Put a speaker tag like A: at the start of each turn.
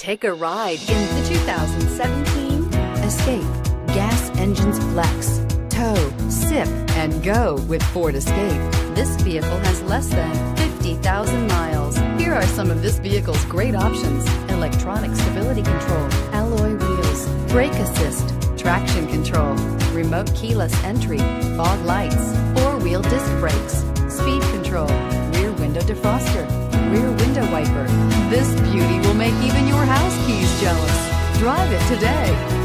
A: Take a ride in the 2017 Escape. Gas engines flex, tow, sip, and go with Ford Escape. This vehicle has less than 50,000 miles. Here are some of this vehicle's great options: electronic stability control, alloy wheels, brake assist, traction control, remote keyless entry, fog lights, four-wheel disc brakes, speed control, rear window defroster, rear window wiper. This beauty will make even your house keys jealous. Drive it today.